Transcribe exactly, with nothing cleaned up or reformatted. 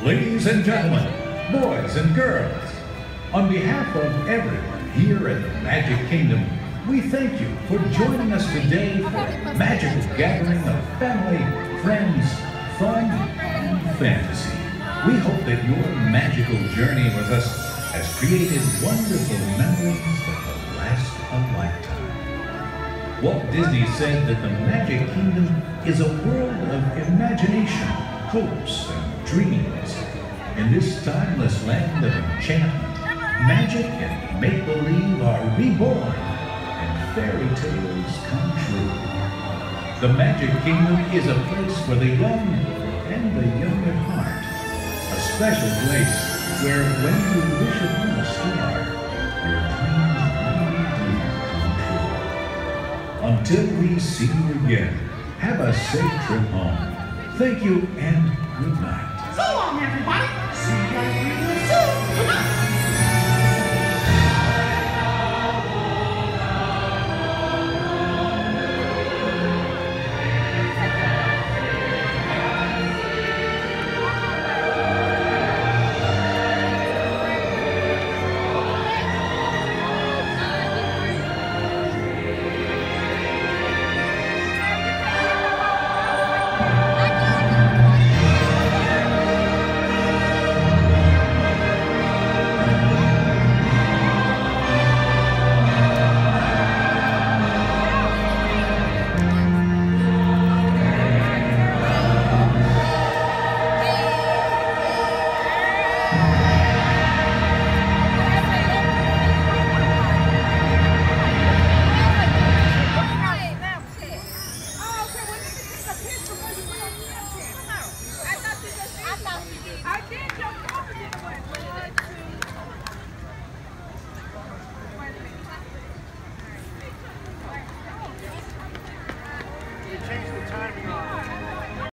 Ladies and gentlemen, boys and girls, on behalf of everyone here at the Magic Kingdom, we thank you for joining us today for a magical gathering of family, friends, fun, and fantasy. We hope that your magical journey with us has created wonderful memories that will last a lifetime. Walt Disney said that the Magic Kingdom is a world of imagination, hopes, and dreams. In this timeless land of enchantment, magic and make-believe are reborn, and fairy tales come true. The Magic Kingdom is a place for the young and the young at heart. A special place where when you wish upon a star, your dreams really do come true. Until we see you again, have a safe trip home. Thank you and good night. So long, everybody. See you guys real soon. Come on. I did.